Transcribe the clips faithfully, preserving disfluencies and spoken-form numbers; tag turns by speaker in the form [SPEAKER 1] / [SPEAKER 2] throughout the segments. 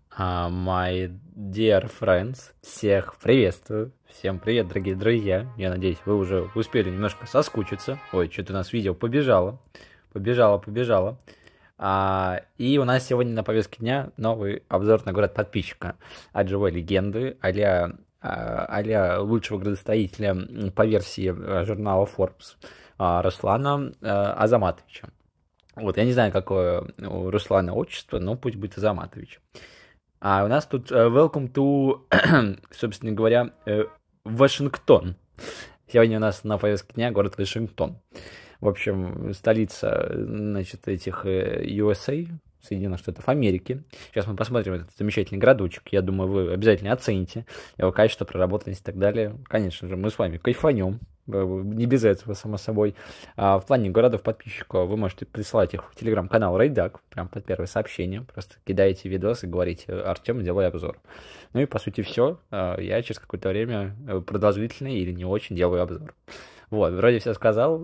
[SPEAKER 1] Uh, my dear friends, всех приветствую, всем привет, дорогие друзья, я надеюсь, вы уже успели немножко соскучиться, ой, что-то у нас видео побежало, побежало, побежало, а, и у нас сегодня на повестке дня новый обзор на город подписчика от живой легенды, а-ля, а-ля лучшего градостроителя по версии журнала Forbes Руслана Азаматовича. Вот, я не знаю, какое у Руслана отчество, но пусть будет Азаматович. А у нас тут uh, welcome to, собственно говоря, uh, Вашингтон. Сегодня у нас на повестке дня город Вашингтон. В общем, столица, значит, этих uh, ю эс эй, Соединенных Штатов Америки. Сейчас мы посмотрим этот замечательный городочек. Я думаю, вы обязательно оцените его качество, проработанность и так далее. Конечно же, мы с вами кайфанем. Не без этого, само собой. А в плане городов подписчиков вы можете присылать их в телеграм-канал Рейдак, прям под первое сообщение. Просто кидаете видос и говорите: Артем, делай обзор. Ну и по сути все. Я через какое-то время продолжительный или не очень делаю обзор. Вот, вроде все сказал.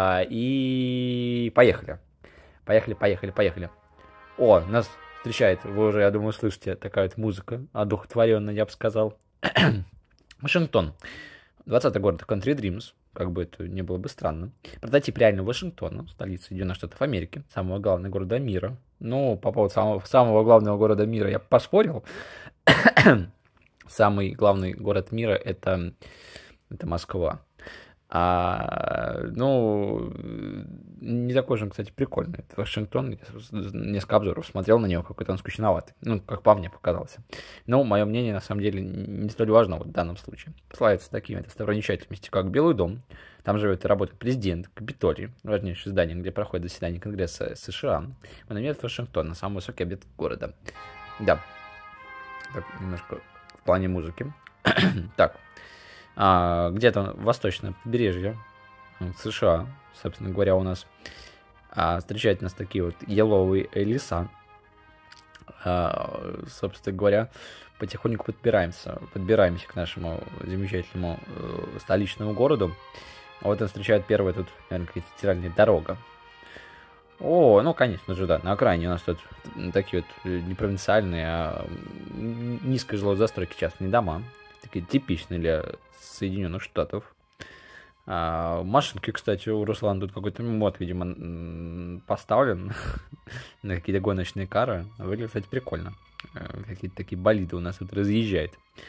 [SPEAKER 1] И поехали. Поехали, поехали, поехали. О, нас встречает, вы уже, я думаю, слышите, такая вот музыка одухотворенная, я бы сказал. Вашингтон. двадцатый город Country Dreams, как бы это ни было бы странно. Прототип реального Вашингтона, столицы Соединенных Штатов Америки, самого главного города мира. Ну, по поводу самого, самого главного города мира я поспорил. Самый главный город мира это, это Москва. А, ну, не такой же, кстати, прикольный. Это Вашингтон, я несколько обзоров смотрел на него, какой-то он скучноватый. Ну, как по мне показался. Но мое мнение, на самом деле, не столь важно вот в данном случае. Славится такими достопримечательностями, как Белый дом. Там живет и работает президент, Капитолий, важнейшее здание, где проходит заседание Конгресса США. Монумент Вашингтона, самый высокий объект города. Да. Так, немножко в плане музыки. Так. А, где-то восточное побережье США, собственно говоря, у нас а, встречают нас такие вот еловые леса. А, собственно говоря, потихоньку подбираемся, подбираемся к нашему замечательному э, столичному городу. А вот нас встречает первая тут, наверное, какая-то федеральная дорога. О, ну, конечно же, да, на окраине у нас тут такие вот не провинциальные, а низкой жилой застройки частные дома. Такие типичные для Соединенных Штатов. А, машинки, кстати, у Руслана тут какой-то мод, видимо, поставлен на какие-то гоночные кары. Выглядит, кстати, прикольно. Какие-то такие болиды у нас тут разъезжают.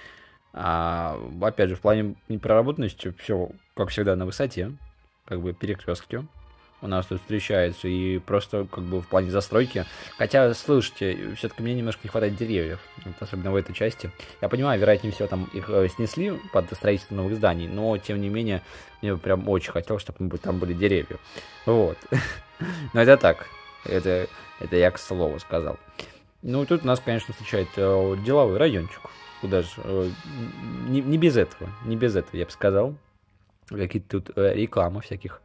[SPEAKER 1] А, опять же, в плане непроработанности все, как всегда, на высоте. Как бы перекрестки у нас тут встречаются, и просто как бы в плане застройки. Хотя, слушайте, все-таки мне немножко не хватает деревьев, вот, особенно в этой части. Я понимаю, вероятнее всего, там их снесли под строительство новых зданий, но, тем не менее, мне прям очень хотелось, чтобы там были деревья. Вот. Но это так. Это, это я к слову сказал. Ну, тут нас, конечно, встречает деловой райончик. Куда же? Не, не без этого. Не без этого, я бы сказал. Какие-то тут рекламы всяких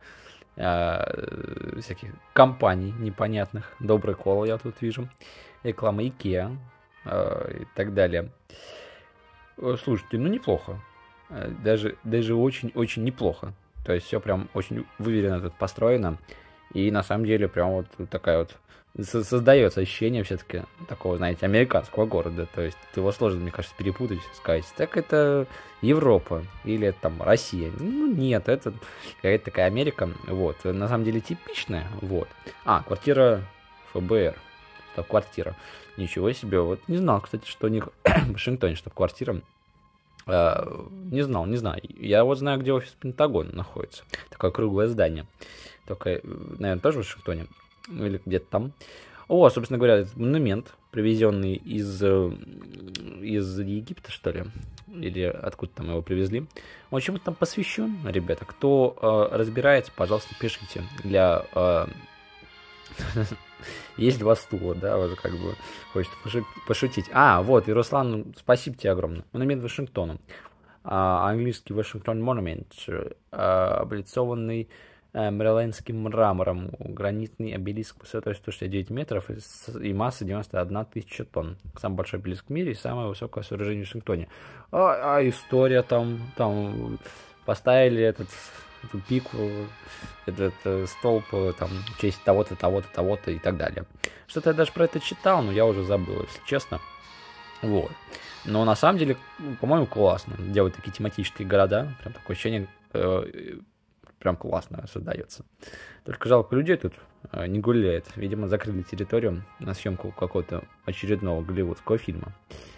[SPEAKER 1] всяких компаний непонятных. Добрый кол я тут вижу. Реклама Икеа и так далее. Слушайте, ну неплохо. Даже, даже очень-очень неплохо. То есть все прям очень выверенно тут построено. И на самом деле прям вот такая вот создается ощущение все-таки такого, знаете, американского города. То есть его сложно, мне кажется, перепутать, сказать, так это Европа или это там Россия. Ну нет, это какая-то такая Америка. Вот, на самом деле типичная. Вот. А, квартира эф бэ эр. Штаб-квартира. Ничего себе. Вот не знал, кстати, что у них в Вашингтоне штаб-квартира. Uh, не знал, не знаю. Я вот знаю, где офис Пентагона находится. Такое круглое здание. Только, наверное, тоже в Вашингтоне. Или где-то там. О, собственно говоря, этот монумент, привезенный из, из Египта, что ли. Или откуда там его привезли. Он чему-то там посвящен, ребята. Кто uh, разбирается, пожалуйста, пишите. Для... Uh, Есть два стула, да, вот как бы хочется пошутить. А, вот, и Руслан, спасибо тебе огромное. Монумент Вашингтона. А, английский Вашингтон Монумент, а, облицованный а, мэрилендским мрамором. Гранитный обелиск высотой сто шестьдесят девять метров и, и массой девяносто одна тысяча тонн. Самый большой обелиск в мире и самое высокое сооружение в Вашингтоне. А, а история там, там поставили этот... эту пику, этот э, столб там, в честь того-то, того-то, того-то и так далее. Что-то я даже про это читал, но я уже забыл, если честно. Вот. Но на самом деле, по-моему, классно делать такие тематические города. Прям такое ощущение, э, прям классно создается. Только жалко, людей тут э, не гуляет. Видимо, закрыли территорию на съемку какого-то очередного голливудского фильма.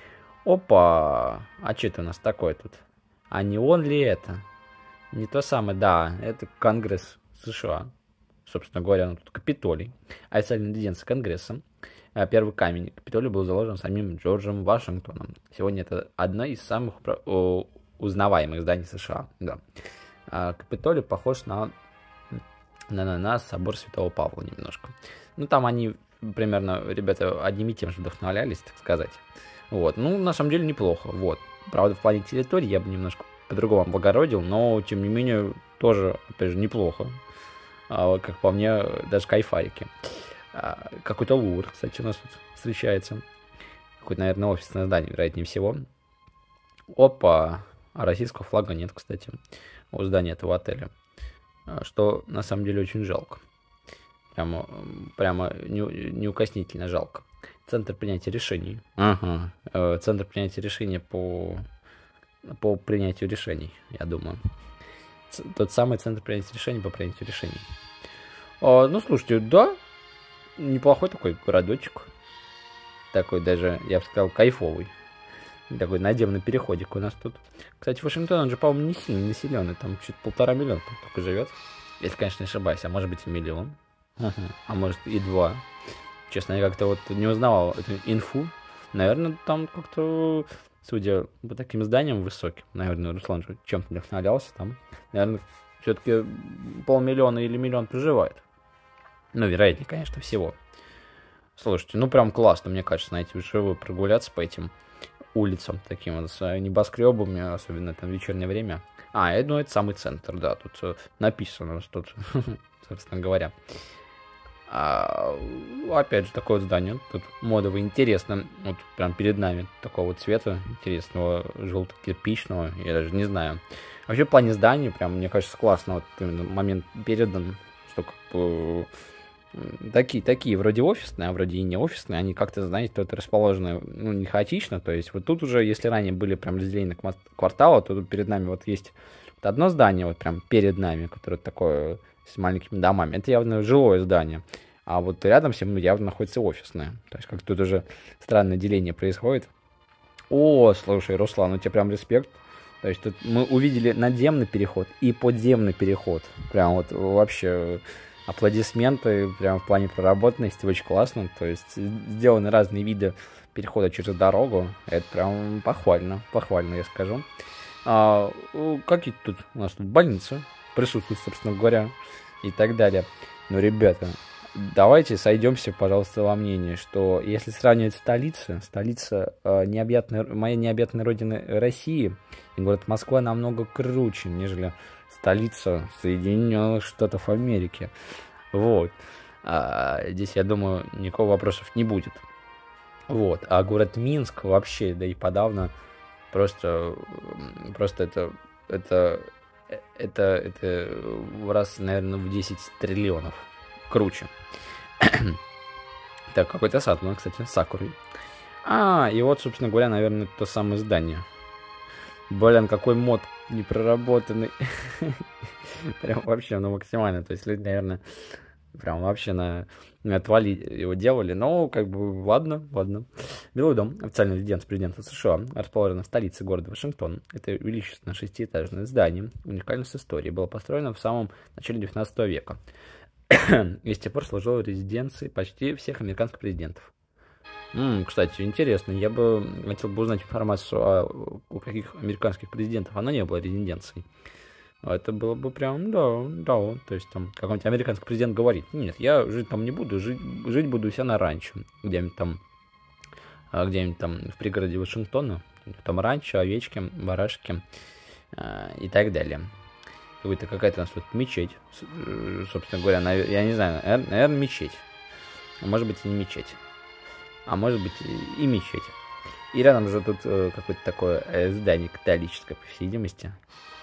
[SPEAKER 1] Опа! А что это у нас такое тут? А не он ли это? Не то самое, да, это Конгресс США. Собственно говоря, ну, тут Капитолий. Официальная резиденция Конгресса. Первый камень Капитолия был заложен самим Джорджем Вашингтоном. Сегодня это одно из самых узнаваемых зданий США. Да. Капитолий похож на, на, на, на собор Святого Павла немножко. Ну, там они примерно, ребята, одним и тем же вдохновлялись, так сказать. Вот. Ну, на самом деле, неплохо. Вот. Правда, в плане территории я бы немножко по-другому облагородил, но, тем не менее, тоже, опять же, неплохо. А, как по мне, даже кайфарики. А, какой-то Лувр, кстати, у нас тут встречается. Какое-то, наверное, офисное здание, вероятнее всего. Опа! А российского флага нет, кстати, у здания этого отеля. Что, на самом деле, очень жалко. Прямо, прямо неукоснительно жалко. Центр принятия решений. Ага. Центр принятия решений по, по принятию решений, я думаю. Ц тот самый центр принятия решений по принятию решений. А, ну, слушайте, да, неплохой такой городочек. Такой даже, я бы сказал, кайфовый. Такой надземный переходик у нас тут. Кстати, Вашингтон, он же, по-моему, не сильно населенный. Там чуть полтора миллиона только живет. Если, конечно, не ошибаюсь. А может быть и миллион. Uh-huh. А может и два. Честно, я как-то вот не узнавал эту инфу. Наверное, там как-то, судя по таким зданиям высоким, наверное, Руслан же чем-то вдохновлялся там. Наверное, все-таки полмиллиона или миллион проживает. Ну, вероятнее, конечно, всего. Слушайте, ну прям классно, мне кажется, знаете, вживую прогуляться по этим улицам, таким вот, с небоскребами, особенно там в вечернее время. А, ну это самый центр, да, тут написано, тут, собственно говоря. А, опять же, такое вот здание, тут модово интересно, вот прям перед нами такого цвета интересного, желто-кирпичного, я даже не знаю. Вообще, в плане здания, прям, мне кажется, классно, вот именно момент передан, что как бы... Такие, такие вроде офисные, а вроде и не офисные, они как-то, знаете, тут расположены, ну, не хаотично, то есть вот тут уже, если ранее были прям разделены на кварталы, то тут перед нами вот есть вот одно здание, вот прям перед нами, которое такое с маленькими домами, это явно жилое здание, а вот рядом с ним явно находится офисное, то есть как тут уже странное деление происходит. О, слушай, Руслан, у тебя прям респект, то есть тут мы увидели надземный переход и подземный переход, прям вот вообще... Аплодисменты, прям в плане проработанности, очень классно. То есть сделаны разные виды перехода через дорогу. Это прям похвально, похвально, я скажу. А, какие тут у нас тут больницы присутствуют, собственно говоря, и так далее. Но, ребята, давайте сойдемся, пожалуйста, во мнении, что если сравнивать столицы, столица э, необъятной, моей необъятной родины России, и город Москва намного круче, нежели столица Соединенных Штатов Америки. Вот. А здесь, я думаю, никакого вопросов не будет. Вот. А город Минск вообще, да и подавно, просто, просто это, это, это, это в раз, наверное, в десять триллионов круче. Так, какой-то сад, ну, кстати, с сакурой. А, и вот, собственно говоря, наверное, то самое здание. Блин, какой мод непроработанный. Прям вообще, ну, максимально. То есть люди, наверное, прям вообще на, на отвали его делали. Но, как бы, ладно, ладно. Белый дом, официальная резиденция президента США, расположена в столице города Вашингтон. Это величественное шестиэтажное здание, уникальное с историей. Было построено в самом начале девятнадцатого века. И с тех пор служило резиденцией почти всех американских президентов. М-м, кстати, интересно, я бы хотел бы узнать информацию о, о каких американских президентах она не была резиденцией. Это было бы прям, да, да, то есть там какой-нибудь американский президент говорит, нет, я жить там не буду, жить, жить буду у себя на ранчо, где-нибудь там, где-нибудь там в пригороде Вашингтона, там ранчо, овечки, барашки э, и так далее. Какой-то какая-то у нас тут мечеть, собственно говоря, я не знаю, наверное, мечеть, может быть и не мечеть. А может быть и, и мечеть. И рядом же тут э, какое-то такое э, здание католическое, по всей видимости.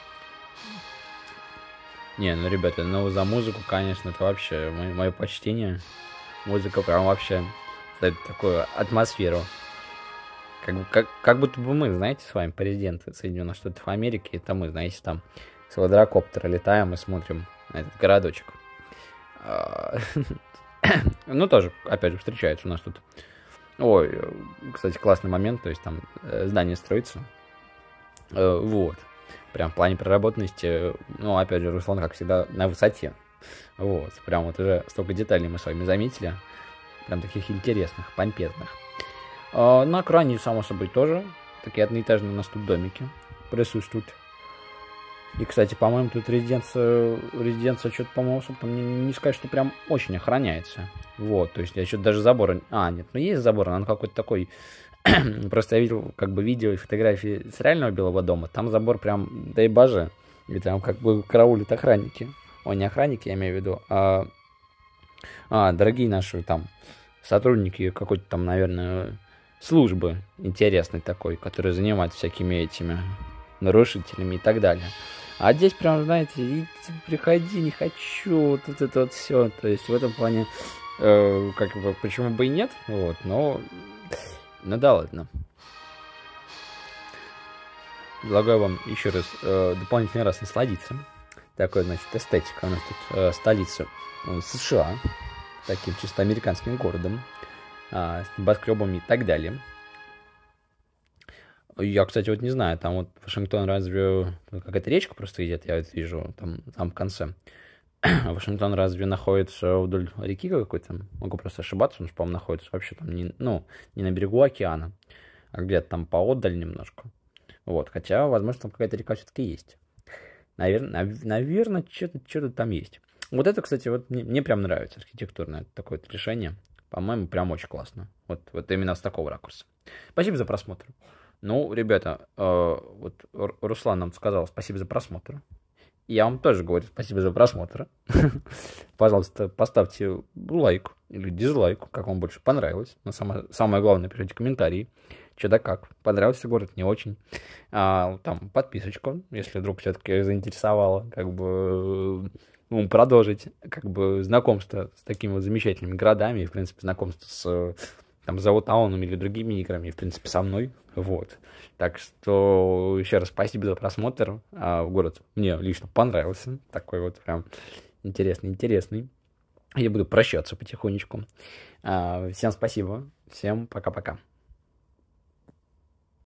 [SPEAKER 1] Не, ну, ребята, ну, за музыку, конечно, это вообще мое, мое почтение. Музыка прям вообще создает такую атмосферу. Как, бы- как, как будто бы мы, знаете, с вами президенты Соединенных Штатов Америки, это мы, знаете, там с квадрокоптера летаем и смотрим на этот городочек. А, Ну, тоже, опять же, встречается у нас тут. Ой, э, кстати, классный момент, то есть там э, здание строится. Э, Вот. Прям в плане проработанности, э, ну, опять же, Руслан, как всегда, на высоте. Вот. Прям вот уже столько деталей мы с вами заметили. Прям таких интересных, помпезных. А, на кране, само собой, тоже такие одноэтажные у нас тут домики присутствуют. И, кстати, по-моему, тут резиденция, резиденция что-то, по-моему, особо там не, не сказать, что прям очень охраняется. Вот, то есть я что-то даже забора... А, нет, ну есть забор, но он какой-то такой... Просто я видел, как бы, видео и фотографии с реального Белого дома. Там забор прям, дай боже, и там как бы караулят охранники. Ой, не охранники, я имею в виду, а... А, дорогие наши там сотрудники какой-то там, наверное, службы интересной такой, которые занимаются всякими этими нарушителями и так далее. А здесь прям, знаете, иди, приходи, не хочу, вот, вот это вот все. То есть в этом плане, э, как бы, почему бы и нет, вот, но, ну да ладно. Предлагаю вам еще раз, э, дополнительный раз насладиться. Такой, значит, эстетика у нас тут, э, столица э, США, таким чисто американским городом, э, с небоскребами и так далее. Я, кстати, вот не знаю, там вот Вашингтон разве... Какая-то речка просто идет, я вот вижу, там, там в конце. Вашингтон разве находится вдоль реки какой-то? Могу просто ошибаться, он, по-моему, находится вообще там, не, ну, не на берегу океана, а где-то там поотдаль немножко. Вот, хотя, возможно, там какая-то река все-таки есть. Наверное, наверное, что-то, что-то там есть. Вот это, кстати, вот мне, мне прям нравится архитектурное такое вот решение. По-моему, прям очень классно. Вот, вот именно с такого ракурса. Спасибо за просмотр. Ну, ребята, э, вот Руслан нам сказал спасибо за просмотр. Я вам тоже говорю спасибо за просмотр. Пожалуйста, поставьте лайк или дизлайк, как вам больше понравилось. Но самое, самое главное, пишите комментарии. Что да как, понравился город, не очень. А, там подписочку, если вдруг все-таки заинтересовало, как бы ну, продолжить как бы знакомство с такими вот замечательными городами, и, в принципе, знакомство с там Заутауном или другими играми, и, в принципе, со мной. Вот. Так что еще раз спасибо за просмотр. А, город мне лично понравился. Такой вот прям интересный, интересный. Я буду прощаться потихонечку. А, всем спасибо. Всем пока-пока.